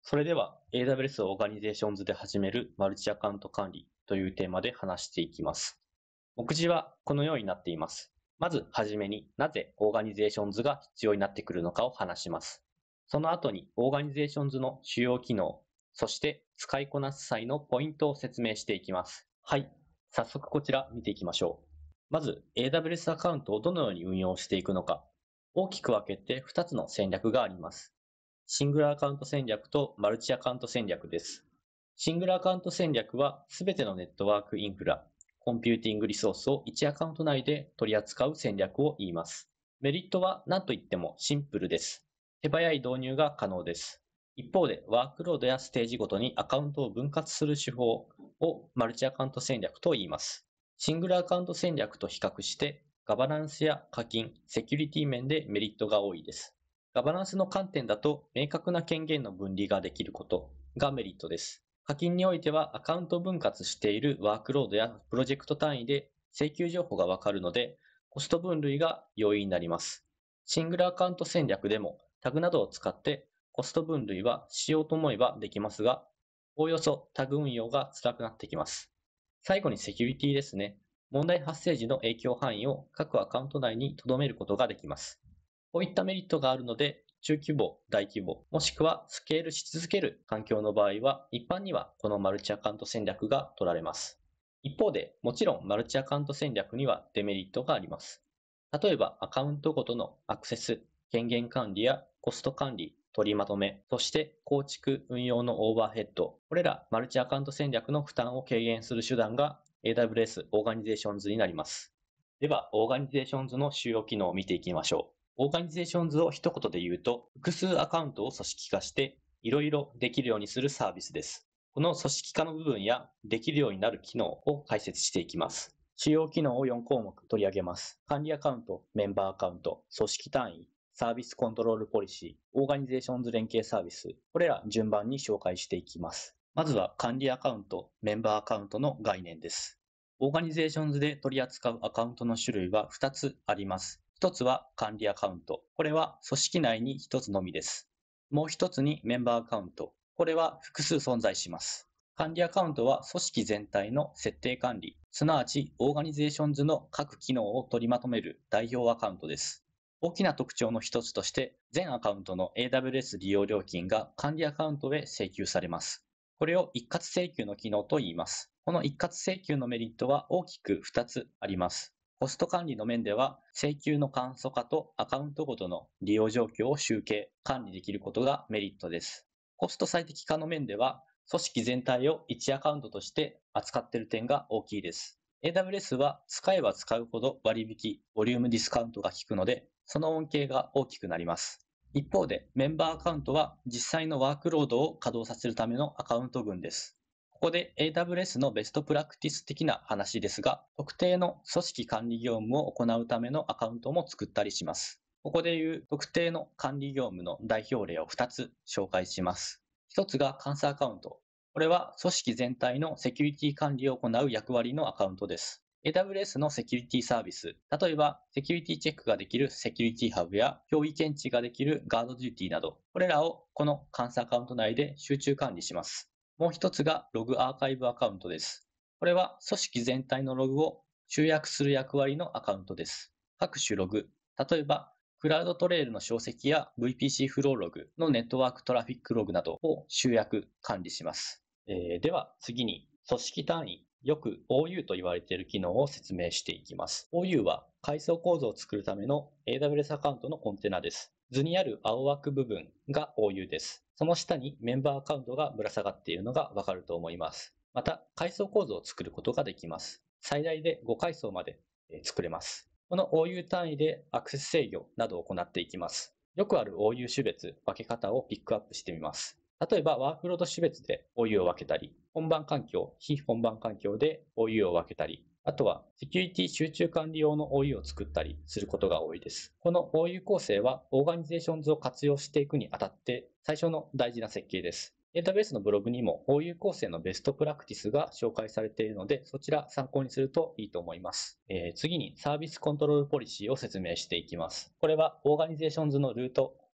それでは AWS オーガニゼーションズで始めるマルチアカウント管理というテーマで話していきます。目次はこのようになっています。まずはじめになぜオーガニゼーションズが必要になってくるのかを話します。その後にオーガニゼーションズの主要機能、そして使いこなす際のポイントを説明していきます。はい、早速こちら見ていきましょう。まず AWS アカウントをどのように運用していくのか。大きく分けて2つの戦略があります。シングルアカウント戦略とマルチアカウント戦略です。シングルアカウント戦略は、すべてのネットワークインフラ、コンピューティングリソースを1アカウント内で取り扱う戦略を言います。メリットは何と言ってもシンプルです。手早い導入が可能です。一方で、ワークロードやステージごとにアカウントを分割する手法をマルチアカウント戦略と言います。シングルアカウント戦略と比較して、ガバナンスや課金、セキュリティ面でメリットが多いです。ガバナンスの観点だと、明確な権限の分離ができることがメリットです。課金においては、アカウント分割しているワークロードやプロジェクト単位で請求情報がわかるので、コスト分類が容易になります。シングルアカウント戦略でもタグなどを使ってコスト分類はしようと思えばできますが、おおよそタグ運用が辛くなってきます。最後にセキュリティですね。問題発生時の影響範囲を各アカウント内に留めることができます。こういったメリットがあるので、中規模、大規模、もしくはスケールし続ける環境の場合は、一般にはこのマルチアカウント戦略が取られます。一方で、もちろんマルチアカウント戦略にはデメリットがあります。例えば、アカウントごとのアクセス、権限管理やコスト管理、取りまとめ、そして構築、運用のオーバーヘッド、これらマルチアカウント戦略の負担を軽減する手段が AWS オーガニゼーションズになります。では、オーガニゼーションズの主要機能を見ていきましょう。オーガニゼーションズを一言で言うと、複数アカウントを組織化して、いろいろできるようにするサービスです。この組織化の部分や、できるようになる機能を解説していきます。主要機能を4項目取り上げます。管理アカウント、メンバーアカウント、組織単位、サービスコントロールポリシー、オーガニゼーションズ連携サービス、これら順番に紹介していきます。まずは管理アカウント、メンバーアカウントの概念です。オーガニゼーションズで取り扱うアカウントの種類は2つあります。1つは管理アカウント。これは組織内に1つのみです。もう1つにメンバーアカウント。これは複数存在します。管理アカウントは組織全体の設定管理、すなわちオーガニゼーションズの各機能を取りまとめる代表アカウントです。大きな特徴の一つとして、全アカウントの AWS 利用料金が管理アカウントへ請求されます。これを一括請求の機能と言います。この一括請求のメリットは大きく2つあります。コスト管理の面では、請求の簡素化とアカウントごとの利用状況を集計、管理できることがメリットです。コスト最適化の面では、組織全体を1アカウントとして扱っている点が大きいです。AWS は使えば使うほど割引、ボリュームディスカウントが効くので、その恩恵が大きくなります。一方で、メンバーアカウントは実際のワークロードを稼働させるためのアカウント群です。ここで AWS のベストプラクティス的な話ですが、特定の組織管理業務を行うためのアカウントも作ったりします。ここでいう特定の管理業務の代表例を2つ紹介します。1つが監査アカウント。これは組織全体のセキュリティ管理を行う役割のアカウントです。AWS のセキュリティサービス、例えばセキュリティチェックができるセキュリティハブや脅威検知ができるガードデューティーなど、これらをこの監査アカウント内で集中管理します。もう一つがログアーカイブアカウントです。これは組織全体のログを集約する役割のアカウントです。各種ログ、例えばクラウドトレイルの書籍や VPC フローログのネットワークトラフィックログなどを集約管理します。では次に組織単位、よく OU と言われている機能を説明していきます。OU は階層構造を作るための AWS アカウントのコンテナです。図にある青枠部分が OU です。その下にメンバーアカウントがぶら下がっているのがわかると思います。また、階層構造を作ることができます。最大で5階層まで作れます。この OU 単位でアクセス制御などを行っていきます。よくある OU 種別分け方をピックアップしてみます。例えば、ワークロード種別で OU を分けたり、本番環境、非本番環境で OU を分けたり、あとはセキュリティ集中管理用の OU を作ったりすることが多いです。この OU 構成はオーガニゼーションズを活用していくにあたって最初の大事な設計です。AWS のブログにも OU 構成のベストプラクティスが紹介されているので、そちら参考にするといいと思います。次にサービスコントロールポリシーを説明していきます。これはオーガニゼーションズのルート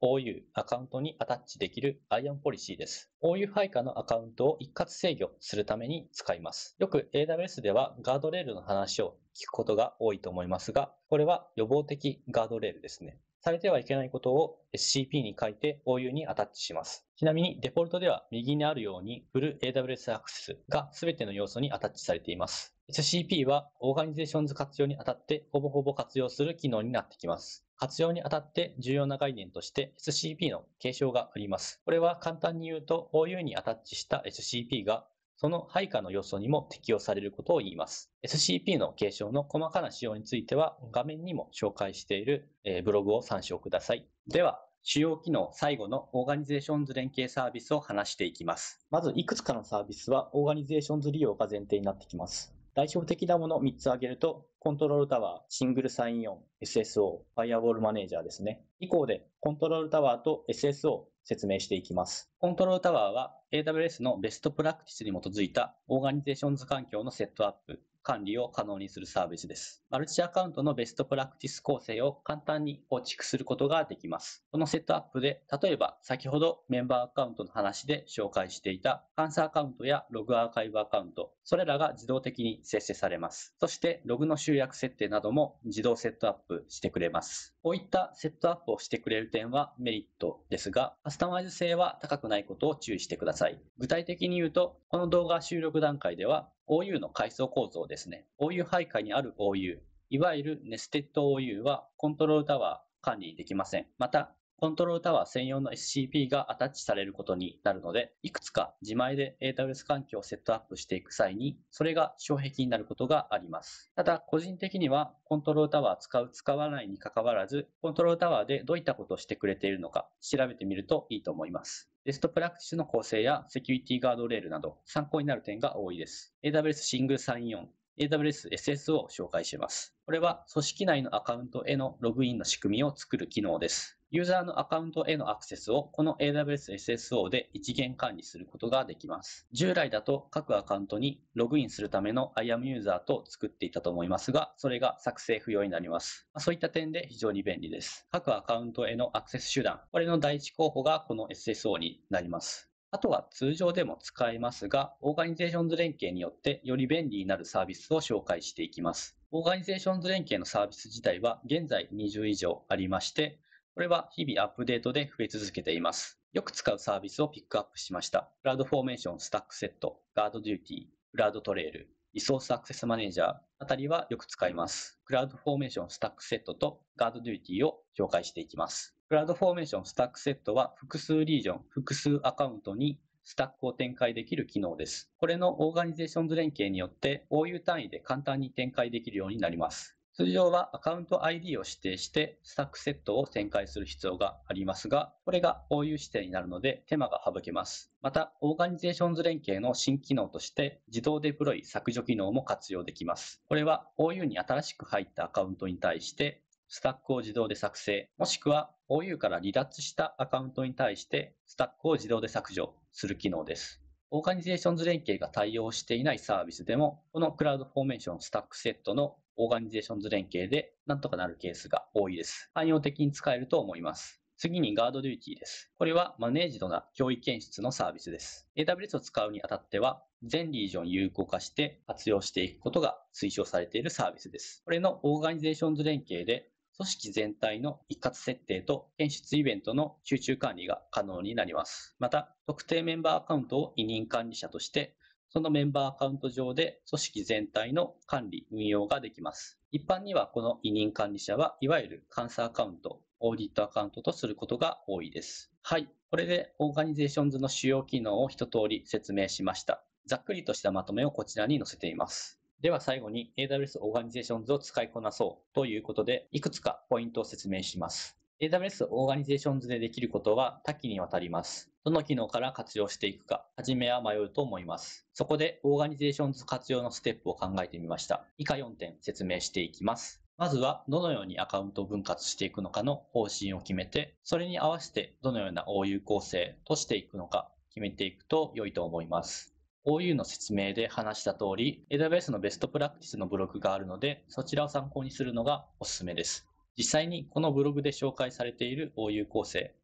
OU アカウントにアタッチできる IAM ポリシーです。OU 配下のアカウントを一括制御するために使います。よく AWS ではガードレールの話を聞くことが多いと思いますが、これは予防的ガードレールですね。されてはいけないことを SCP に書いて OU にアタッチします。ちなみにデフォルトでは右にあるようにフル AWS アクセスが全ての要素にアタッチされています。SCP はオーガニゼーションズ活用にあたってほぼ活用する機能になってきます。活用にあたって重要な概念として SCP の継承があります。これは簡単に言うと OU にアタッチした SCP がその配下の要素にも適用されることを言います。SCP の継承の細かな仕様については画面にも紹介しているブログを参照ください。では、主要機能最後のオーガニゼーションズ連携サービスを話していきます。まずいくつかのサービスはオーガニゼーションズ利用が前提になってきます。代表的なものを3つ挙げると、コントロールタワー、シングルサインオン、SSO、ファイアウォールマネージャーですね。以降でコントロールタワーと SSO 説明していきます。コントロールタワーは AWS のベストプラクティスに基づいたオーガニゼーションズ環境のセットアップ、管理を可能にするサービスです。マルチアカウントのベストプラクティス構成を簡単に構築することができます。このセットアップで、例えば先ほどメンバーアカウントの話で紹介していた監査アカウントやログアーカイブアカウント、それらが自動的に生成されます。そしてログの集約設定なども自動セットアップしてくれます。こういったセットアップをしてくれる点はメリットですが、カスタマイズ性は高くないことを注意してください。具体的に言うと、この動画収録段階では OU の階層構造ですね。OU 配下にある OU、いわゆるネステッド OU はコントロールタワー管理できません。また、コントロールタワー専用の SCP がアタッチされることになるので、いくつか自前で AWS 環境をセットアップしていく際に、それが障壁になることがあります。ただ、個人的にはコントロールタワー使う、使わないに関わらず、コントロールタワーでどういったことをしてくれているのか調べてみるといいと思います。ベストプラクティスの構成やセキュリティガードレールなど参考になる点が多いです。AWS シングルサインオン、AWS SS を紹介します。これは組織内のアカウントへのログインの仕組みを作る機能です。ユーザーのアカウントへのアクセスをこの AWS SSO で一元管理することができます。従来だと各アカウントにログインするための IAM ユーザーと作っていたと思いますが、それが作成不要になります。そういった点で非常に便利です。各アカウントへのアクセス手段、これの第一候補がこの SSO になります。あとは通常でも使えますが、オーガニゼーションズ連携によってより便利になるサービスを紹介していきます。オーガニゼーションズ連携のサービス自体は現在20以上ありまして、これは日々アップデートで増え続けています。よく使うサービスをピックアップしました。クラウドフォーメーションスタックセット、ガードデューティー、クラウドトレイル、リソースアクセスマネージャーあたりはよく使います。クラウドフォーメーションスタックセットとガードデューティーを紹介していきます。クラウドフォーメーションスタックセットは複数リージョン、複数アカウントにスタックを展開できる機能です。これのオーガニゼーションズ連携によって OU 単位で簡単に展開できるようになります。通常はアカウント ID を指定してスタックセットを展開する必要がありますが、これが OU 指定になるので手間が省けます。また、オーガニゼーションズ連携の新機能として自動デプロイ削除機能も活用できます。これは OU に新しく入ったアカウントに対してスタックを自動で作成、もしくは OU から離脱したアカウントに対してスタックを自動で削除する機能です。オーガニゼーションズ連携が対応していないサービスでも、このクラウドフォーメーションスタックセットのオーガニゼーションズ連携でなんとかなるケースが多いです。汎用的に使えると思います。次にガードデューティーです。これはマネージドな脅威検出のサービスです。AWS を使うにあたっては、全リージョン有効化して活用していくことが推奨されているサービスです。これのオーガニゼーションズ連携で、組織全体の一括設定と検出イベントの集中管理が可能になります。また、特定メンバーアカウントを委任管理者として、そのメンバーアカウント上で組織全体の管理・運用ができます。一般にはこの委任管理者はいわゆる監査アカウント、オーディットアカウントとすることが多いです。はい。これでオーガニゼーションズの主要機能を一通り説明しました。ざっくりとしたまとめをこちらに載せています。では最後に AWS オーガニゼーションズを使いこなそうということで、いくつかポイントを説明します。AWS オーガニゼーションズでできることは多岐にわたります。どの機能から活用していくか、はじめは迷うと思います。そこでオーガニゼーションズ活用のステップを考えてみました。以下4点説明していきます。まずはどのようにアカウントを分割していくのかの方針を決めて、それに合わせてどのような OU 構成としていくのか決めていくと良いと思います。OU の説明で話した通り、AWS のベストプラクティスのブログがあるので、そちらを参考にするのがおすすめです。実際にこのブログで紹介されている OU 構成、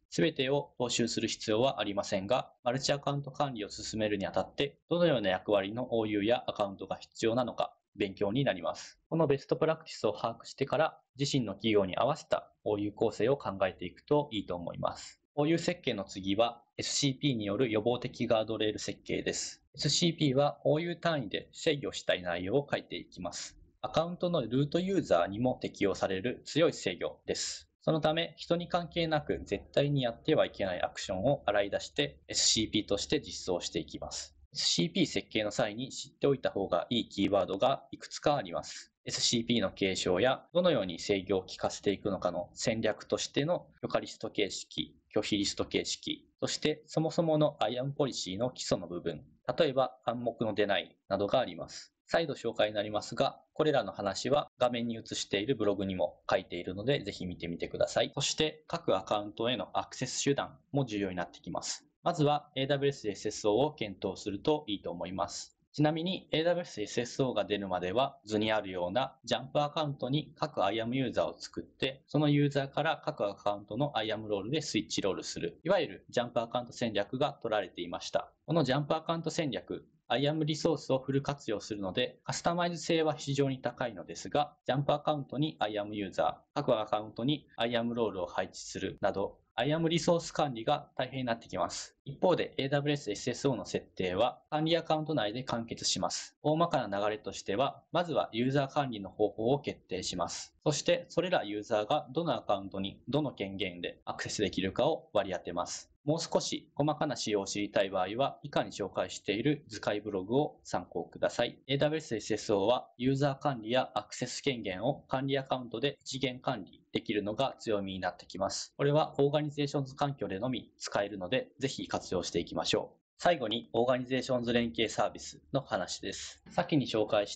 すべてを踏襲する必要はありませんが、マルチアカウント管理を進めるにあたって、どのような役割の OU やアカウントが必要なのか、勉強になります。このベストプラクティスを把握してから、自身の企業に合わせた OU 構成を考えていくといいと思います。OU 設計の次は SCP による予防的ガードレール設計です。SCP は OU 単位で制御したい内容を書いていきます。アカウントのルートユーザーにも適用される強い制御です。そのため、人に関係なく絶対にやってはいけないアクションを洗い出して SCP として実装していきます。SCP 設計の際に知っておいた方がいいキーワードがいくつかあります。SCP の継承やどのように制御を効かせていくのかの戦略としての許可リスト形式、拒否リスト形式、そしてそもそもの IAM ポリシーの基礎の部分、例えば暗黙のデナイなどがあります。再度紹介になりますが、これらの話は画面に映しているブログにも書いているので、ぜひ見てみてください。そして各アカウントへのアクセス手段も重要になってきます。まずは AWS SSO を検討するといいと思います。ちなみに AWS SSO が出るまでは図にあるようなジャンプアカウントに各 IAM ユーザーを作って、そのユーザーから各アカウントの IAM ロールでスイッチロールする、いわゆるジャンプアカウント戦略が取られていました。このジャンプアカウント戦略、IAM リソースをフル活用するので、カスタマイズ性は非常に高いのですが、ジャンプアカウントに IAM ユーザー、各アカウントに IAM ロールを配置するなど、IAM リソース管理が大変になってきます。一方で AWS SSO の設定は管理アカウント内で完結します。大まかな流れとしては、まずはユーザー管理の方法を決定します。そして、それらユーザーがどのアカウントにどの権限でアクセスできるかを割り当てます。もう少し細かな仕様を知りたい場合は、以下に紹介している図解ブログを参考ください。AWS SSO はユーザー管理やアクセス権限を管理アカウントで一元管理できるのが強みになってきます。これはオーガニゼーションズ環境でのみ使えるので、ぜひ活用していきましょう。最後に、オーガニゼーションズ連携サービスの話です。先に紹介した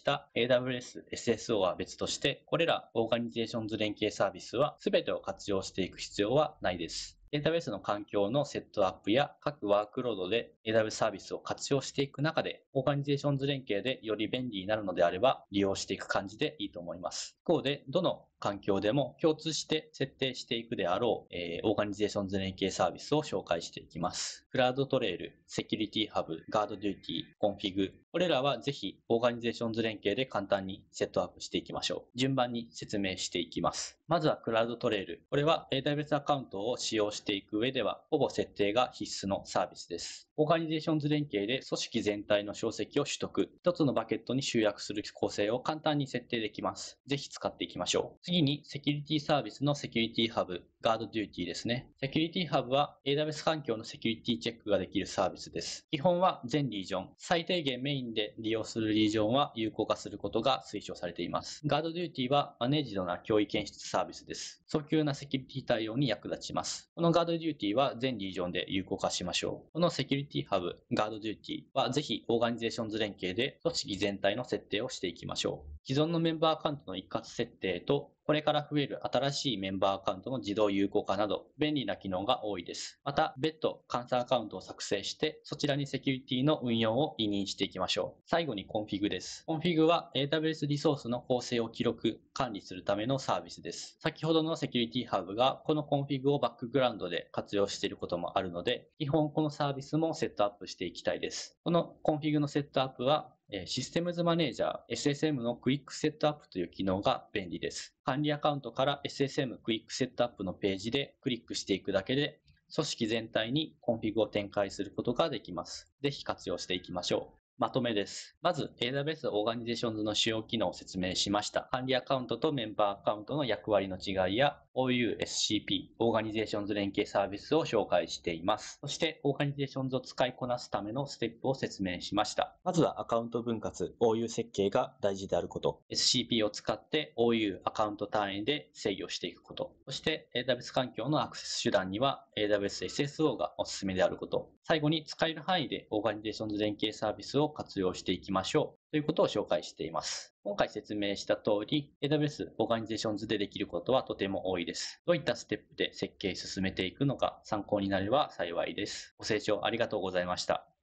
AWS SSO は別として、これらオーガニゼーションズ連携サービスは全てを活用していく必要はないです。AWS の環境のセットアップや各ワークロードで AWS サービスを活用していく中で、オーガニゼーションズ連携でより便利になるのであれば利用していく感じでいいと思います。一方で、どの環境でも共通して設定していくであろう、オーガニゼーションズ連携サービスを紹介していきます。クラウドトレイル、セキュリティハブ、ガードデューティー、コンフィグ。これらはぜひオーガニゼーションズ連携で簡単にセットアップしていきましょう。順番に説明していきます。まずはクラウドトレイル。これは AWS アカウントを使用していく上では、ほぼ設定が必須のサービスです。オーガニゼーションズ連携で組織全体の小席を取得。一つのバケットに集約する構成を簡単に設定できます。ぜひ使っていきましょう。次にセキュリティサービスのセキュリティハブ、ガードデューティーですね。セキュリティハブは AWS 環境のセキュリティチェックができるサービスです。基本は全リージョン、最低限メインで利用するリージョンは有効化することが推奨されています。ガードデューティーはマネージドな脅威検出サービスです。早急なセキュリティ対応に役立ちます。このガードデューティーは全リージョンで有効化しましょう。このセキュリティハブ、ガードデューティーはぜひオーガニゼーションズ連携で組織全体の設定をしていきましょう。既存のメンバーアカウントの一括設定とこれから増える新しいメンバーアカウントの自動有効化など便利な機能が多いです。また、別途監査アカウントを作成して、そちらにセキュリティの運用を委任していきましょう。最後にコンフィグです。コンフィグは AWS リソースの構成を記録、管理するためのサービスです。先ほどのセキュリティハブがこのコンフィグをバックグラウンドで活用していることもあるので、基本このサービスもセットアップしていきたいです。このコンフィグのセットアップはシステムズマネージャー SSM のクイックセットアップという機能が便利です。管理アカウントから SSM クイックセットアップのページでクリックしていくだけで、組織全体にコンフィグを展開することができます。ぜひ活用していきましょう。まとめです。まず AWS オーガニゼーションズの主要機能を説明しました。管理アカウントとメンバーアカウントの役割の違いや OU、SCP、オーガニゼーションズ連携サービスを紹介しています。そしてオーガニゼーションズを使いこなすためのステップを説明しました。まずはアカウント分割、OU 設計が大事であること。SCP を使って OU アカウント単位で制御していくこと。そして AWS 環境のアクセス手段には AWS SSO がおすすめであること。最後に使える範囲でオーガニゼーションズ連携サービスを活用していきましょうということを紹介しています。今回説明した通り、AWS オーガニゼーションズでできることはとても多いです。どういったステップで設計進めていくのか参考になれば幸いです。ご清聴ありがとうございました。